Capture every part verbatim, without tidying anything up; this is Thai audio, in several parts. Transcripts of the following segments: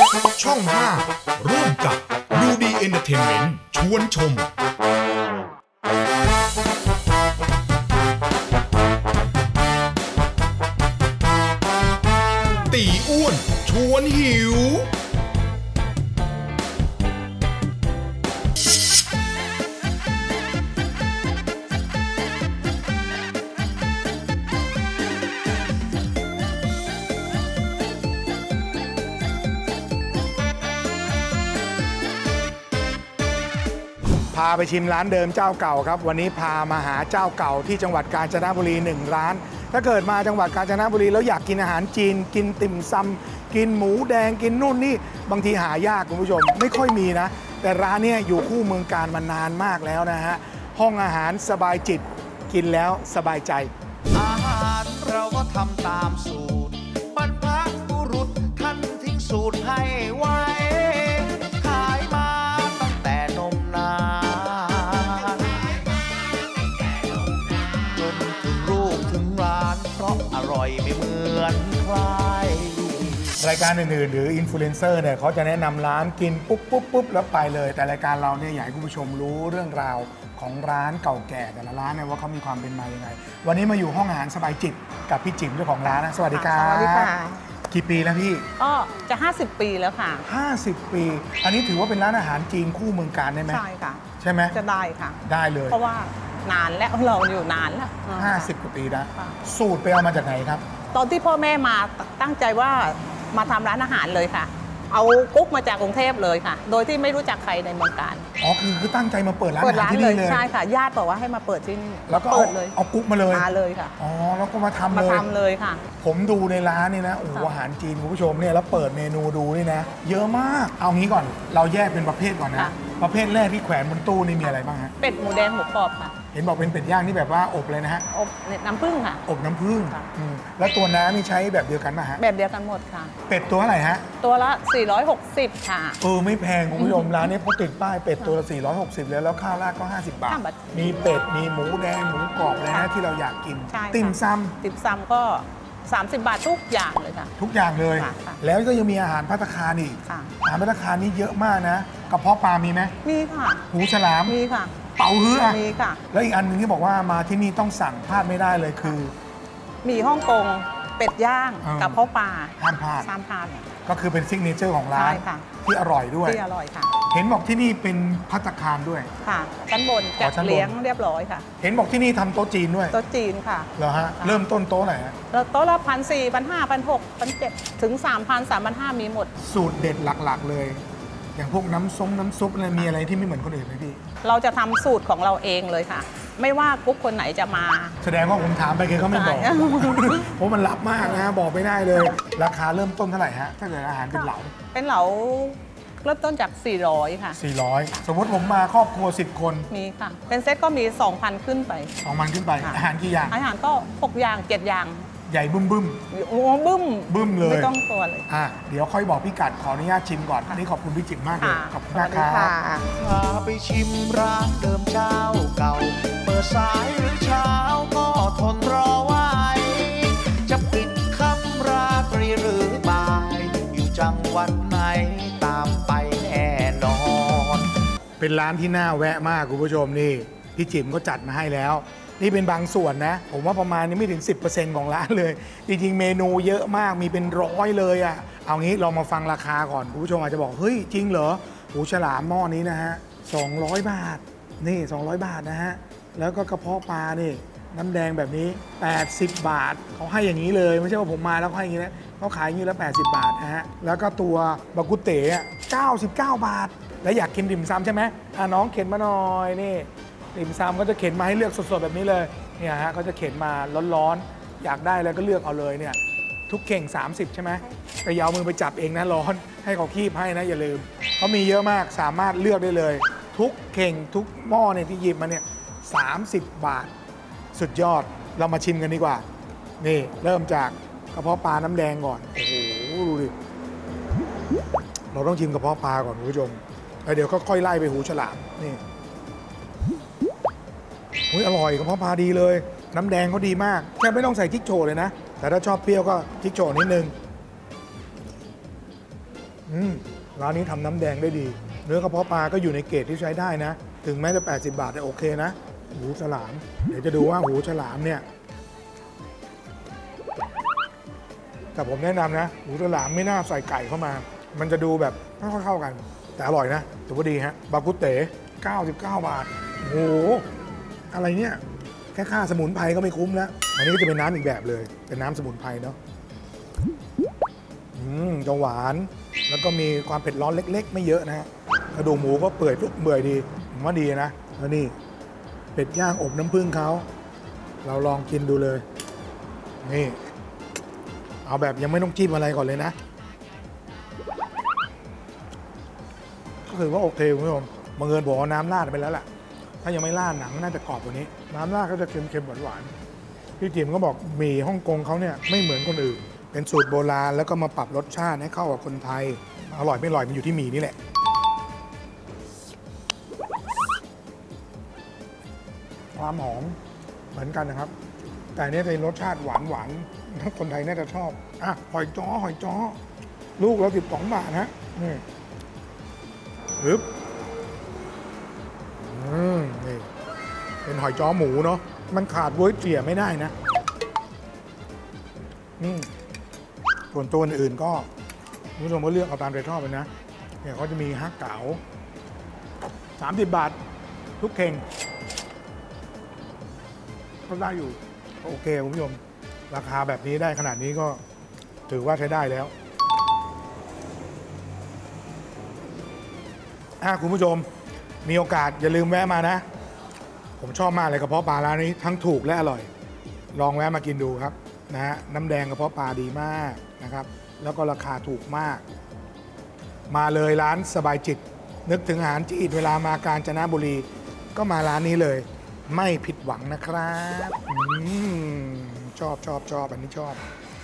ช่องห้าร่วมกับดูดีเอนเตอร์เทนเมนต์ชวนชมตีอ้วนชวนหิวพาไปชิมร้านเดิมเจ้าเก่าครับวันนี้พามาหาเจ้าเก่าที่จังหวัดกาญจนบุรีหนึ่งร้านถ้าเกิดมาจังหวัดกาญจนบุรีแล้วอยากกินอาหารจีนกินติ่มซำกินหมูแดงกินนู่นนี่บางทีหายากคุณผู้ชมไม่ค่อยมีนะแต่ร้านนี้อยู่คู่เมืองการมานานมากแล้วนะฮะห้องอาหารสบายจิตกินแล้วสบายใจอาหารเราก็ทำตามสูตรบรรพบุรุษท่านทิ้งสูตรให้ไว้ขายมาตั้งแต่นมนานจนถึงลูกถึงร้านเพราะอร่อยไม่เหมือนใครรายการอื่นๆหรืออินฟลูเอนเซอร์เนี่ยเขาจะแนะนำร้านกินปุ๊บปุ๊บปุ๊บแล้วไปเลยแต่รายการเราเนี่ยอยากให้คุณผู้ชมรู้เรื่องราวของร้านเก่าแก่แต่ละร้านเนี่ยว่าเขามีความเป็นมายังไงวันนี้มาอยู่ห้องอาหารสบายจิตกับพี่จิ๋มเจ้าของร้านนะสวัสดีครับสวัสดีค่ะกี่ปีแล้วพี่ก็จะห้าสิบปีแล้วค่ะห้าสิบปีอันนี้ถือว่าเป็นร้านอาหารจีนคู่เมืองการได้ไหมใช่ค่ะใช่ไหมจะได้ค่ะได้เลยเพราะว่านานแล้วเราอยู่นานแล้วห้าสิบกว่าปีแล้วสูตรไปเอามาจากไหนครับตอนที่พ่อแม่มาตั้งใจว่ามาทำร้านอาหารเลยค่ะเอากุ๊กมาจากกรุงเทพเลยค่ะโดยที่ไม่รู้จักใครในเมืองการอ๋อคือคือตั้งใจมาเปิดร้านอาหารที่นี่เลยใช่ค่ะญาติบอกว่าให้มาเปิดที่นี่แล้วก็เปิดเลยเอากุ๊กมาเลยมาเลยค่ะอ๋อแล้วก็มาทำเลยมาทำเลยค่ะผมดูในร้านนี่นะโอ้อาหารจีนคุณผู้ชมเนี่ยแล้วเปิดเมนูดูนี่นะเยอะมากเอางี้ก่อนเราแยกเป็นประเภทก่อนนะประเภทแรกที่แขวนบนตู้นี่มีอะไรบ้างฮะเป็ดหมูแดงหมูกรอบค่ะเห็นบอกเป็นเป็ดย่างที่แบบว่าอบเลยนะฮะอบน้ำผึ้งค่ะอบน้ำผึ้งแล้วตัวน้ำนี่ใช้แบบเดียวกันป่ะฮะแบบเดียวกันหมดค่ะเป็ดตัวเท่าไหร่ฮะตัวละสี่ร้อยหกสิบค่ะเออไม่แพงคุณผู้ชมร้านนี้เขาติดป้ายเป็ดตัวละสี่ร้อยหกสิบแล้วแล้วข้าวราดก็ห้าสิบบาทมีเป็ดมีหมูแดงหมูกรอบเลยนะที่เราอยากกินติ่มซำติ่มซำก็สามสิบบาททุกอย่างเลยค่ะทุกอย่างเลยแล้วก็ยังมีอาหารภัตตาคารอีกอาหารภัตตาคารนี่เยอะมากนะกระเพาะปลามีไหมมีค่ะหูฉลามมีค่ะเป๋าฮื้อมีค่ะแล้วอีกอันนึงที่บอกว่ามาที่นี่ต้องสั่งพลาดไม่ได้เลยคือมีฮ่องกงเป็ดย่างกับข้าวปลาห้ามพลาดห้ามพลาดก็คือเป็นซิกเนเจอร์ของร้านที่อร่อยด้วยที่อร่อยค่ะเห็นบอกที่นี่เป็นภัตตาคารด้วยค่ะชั้นบนจัดเลี้ยงเรียบร้อยค่ะเห็นบอกที่นี่ทำโต๊ะจีนด้วยโต๊ะจีนค่ะเหรอฮะเริ่มต้นโต๊ะไหนโต๊ะละพันสี่พันห้าพันหกพันเจ็ดถึงสามพันสามพันห้ามีหมดสูตรเด็ดหลักๆเลยอย่างพวกน้ำส้มน้ำซุปอะไรมีอะไรที่ไม่เหมือนคนอื่นไหมพี่เราจะทำสูตรของเราเองเลยค่ะไม่ว่ากุ๊กคนไหนจะมาแสดงว่าผมถามไปแกก็ไม่บอกเพราะมันลับมากนะบอกไม่ได้เลยราคาเริ่มต้นเท่าไหร่ฮะถ้าเกิดอาหารเป็นเหลาเป็นเหลาเริ่มต้นจากสี่ร้อยค่ะสี่ร้อยสมมติผมมาครอบครัวสิบคนมีค่ะเป็นเซตก็มี สองพัน ขึ้นไปสองพันขึ้นไปอาหารกี่อย่างอาหารก็หกอย่างเจ็ดอย่างใหญ่บึ้มบึ้มโอ้บึ้มบึ้มเลยไม่ต้องตัวเลยอ่ะเดี๋ยวค่อยบอกพี่กัดขออนุญาตชิมก่อนอันนี้ขอบคุณพี่จิ๋มมากเลยขอบคุณมากครับพาไปชิมร้านเดิมเจ้าเก่าเปิดสายหรือเช้าก็ทนรอไว้จะปิดค่ำราตรีหรือบ่ายอยู่จังหวัดไหนตามไปแน่นอนเป็นร้านที่น่าแวะมากคุณผู้ชมนี่พี่จิ๋มก็จัดมาให้แล้วนี่เป็นบางส่วนนะผมว่าประมาณนี้ไม่ถึง สิบเปอร์เซ็นต์ ของร้านเลยจริงๆเมนูเยอะมากมีเป็นร้อยเลยอ่ะเอางี้ลองมาฟังราคาก่อนคุณผู้ชมอาจจะบอกเฮ้ยจริงเหรอหูฉลามหม้อนี้นะฮะสองร้อยบาทนี่สองร้อยบาทนะฮะแล้วก็กระเพาะปลานี่น้ำแดงแบบนี้แปดสิบบาทเขาให้อย่างนี้เลยไม่ใช่ว่าผมมาแล้วเขาให้อย่างนี้นะเขาขายอย่างนี้แล้วแปดสิบบาทนะฮะแล้วก็ตัวบากุเต๋เก้าสิบเก้าบาทแล้วอยากกินดิ่มซำใช่ไหมอ่ะน้องเข็นมาหน่อยนี่ติ่มซำก็จะเข็นมาให้เลือกสดๆแบบนี้เลยเนี่ยฮะเขาจะเข็นมาร้อนๆอยากได้แล้วก็เลือกเอาเลยเนี่ยทุกเข่งสามสิบใช่ไหมไปยาวมือไปจับเองนะร้อนให้เขาคีบให้นะอย่าลืมเขามีเยอะมากสามารถเลือกได้เลยทุกเข่งทุกหม้อเนี่ยที่หยิบมาเนี่ยสามสิบบาทสุดยอดเรามาชิมกันดีกว่านี่เริ่มจากกระเพาะปลาน้ำแดงก่อนโอ้โหดูดิเราต้องชิมกระเพาะปลาก่อนคุณผู้ชมแล้วเดี๋ยวก็ค่อยไล่ไปหูฉลามนี่อุ้ยอร่อยกระเพาะปลาดีเลยน้ำแดงเขาดีมากแค่ไม่ต้องใส่พริกโชว์เลยนะแต่ถ้าชอบเปรี้ยวก็พริกโชว์นิดนึงอืมร้านนี้ทำน้ำแดงได้ดี เนื้อกระเพาะปลาก็อยู่ในเกรดที่ใช้ได้นะ ถึงแม้จะแปดสิบบาทแต่โอเคนะหูฉลาม เดี๋ยวจะดูว่าหูฉลามเนี่ยแต่ผมแนะนำนะหูฉลามไม่น่าใส่ไก่เข้ามา มันจะดูแบบไม่ค่อยเข้ากัน แต่อร่อยนะถือว่าดีฮะบากุเต๋เก้าสิบเก้าบาทโอ้โหอะไรเนี่ยแค่ค่าสมุนไพรก็ไม่คุ้มแล้วอันนี้ก็จะเป็นน้ำอีกแบบเลยเป็นน้ำสมุนไพรเนาะอืมจะหวานแล้วก็มีความเผ็ดร้อนเล็กๆไม่เยอะนะฮะกระดูกหมูก็เปื่อยทุกเปื่อยดีผมว่าดีนะแล้วนี่เป็ดย่างอบน้ำผึ้งเขาเราลองกินดูเลยนี่เอาแบบยังไม่ต้องจิ้มอะไรก่อนเลยนะก็คือว่าโอเคคุณผู้ชมบังเอิญบอกว่าน้ำราดไปแล้วแหละถ้ายังไม่ราดหนังน่าจะกรอบกว่านี้น้ำราดก็จะเค็มๆหวานๆพี่จิ๋มก็บอกหมี่ฮ่องกงเขาเนี่ยไม่เหมือนคนอื่นเป็นสูตรโบราณแล้วก็มาปรับรสชาติให้เข้ากับคนไทยอร่อยไม่อร่อยมันอยู่ที่หมี่นี่แหละความหอมเหมือนกันนะครับแต่เนี่ยจะรสชาติหวานหวานคนไทยน่าจะชอบอ่ะหอยจ้อหอยจ้อลูกละสิบสองบาทนะนี่ปึ๊บอืมนี่เป็นหอยจ้อหมูเนาะมันขาดบ๊วยเจี๋ยไม่ได้นะอืมส่วนตัวอื่นก็คุณผู้ชมก็เลือกเอาตามใจชอบเลยนะเนี่ยเขาจะมีฮักเก๋าสามสิบบาททุกเข่งก็ได้อยู่โอเคคุณผู้ชมราคาแบบนี้ได้ขนาดนี้ก็ถือว่าใช้ได้แล้วถ้าคุณผู้ชมมีโอกาสอย่าลืมแวะมานะผมชอบมากเลยกระเพาะปลาร้านนี้ทั้งถูกและอร่อยลองแวะมากินดูครับนะฮะน้ำแดงกระเพาะปลาดีมากนะครับแล้วก็ราคาถูกมากมาเลยร้านสบายจิตนึกถึงอาหารจีนเวลามากาญจนบุรีก็มาร้านนี้เลยไม่ผิดหวังนะครับอชอบชอบชอบอันนี้ชอบ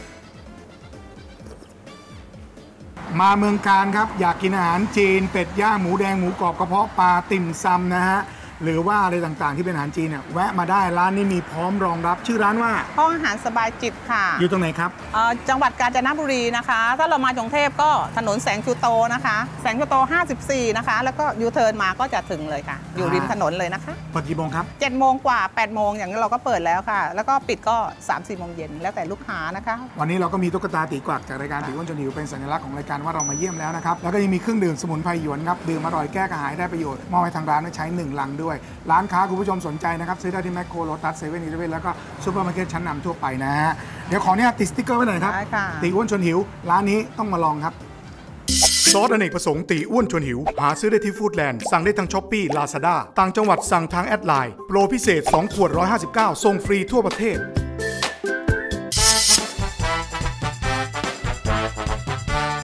มาเมืองการครับอยากกินอาหารจีนเป็ดย่างหมูแดงหมูกรอบกระเพาะปลาติ่มซำนะฮะหรือว่าอะไรต่างๆที่เป็นอาหารจีนเนี่ยแวะมาได้ร้านนี้มีพร้อมรองรับชื่อร้านว่าห้องอาหารสบายจิตค่ะอยู่ตรงไหนครับจังหวัดกาญจนบุรีนะคะถ้าเรามาจากกรุงเทพก็ถนนแสงชูโตนะคะแสงชูโตห้าสิบสี่นะคะแล้วก็ยูเทิร์นมาก็จะถึงเลยค่ะอยู่ริมถนนเลยนะคะเปิดกี่โมงครับเจ็ดโมงกว่าแปดโมงอย่างนี้เราก็เปิดแล้วค่ะแล้วก็ปิดก็สามสี่โมงเย็นแล้วแต่ลูกค้านะคะวันนี้เราก็มีตุ๊กตาตีกวักจากรายการตีอ้วนจนหิวเป็นสัญลักษณ์ของรายการว่าเรามาเยี่ยมแล้วนะครับแล้วก็ยังมีเครื่องดื่มสมุนไพรหยวนครับดื่มอร่อยแก้กระหายได้ประโยชน์มอบให้ทางร้านได้ใช้หนึ่งลังด้วยร้านค้าคุณผู้ชมสนใจนะครับซื้อได้ที่แมคโครโลตัสเซเว่นอีเลฟเว่นแล้วก็ซูเปอร์มาร์เก็ตชั้นนำทั่วไปนะฮะเดี๋ยวขอเนี่ยติดสติ๊กเกอร์ไว้หน่อยครับตีอ้วนชวนหิวร้านนี้ต้องมาลองครับซอสอเนกประสงค์ตีอ้วนชวนหิวหาซื้อได้ที่ฟู้ดแลนด์สั่งได้ทางช้อปปี้ลาซาด้าต่างจังหวัดสั่งทางแอดไลน์โปรพิเศษสองขวดหนึ่งร้อยห้าสิบเก้าส่งฟรีทั่วประเทศ